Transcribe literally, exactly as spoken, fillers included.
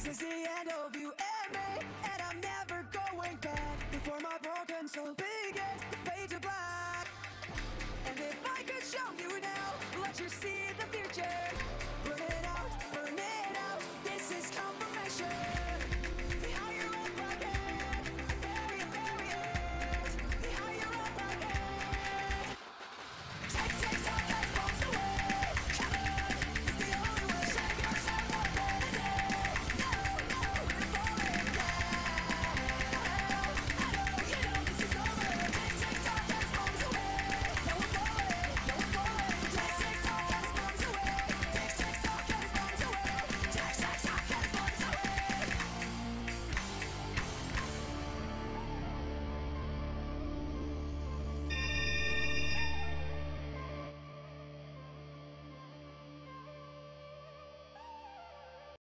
is the end of you and me, and I'm never going back before my broken soul.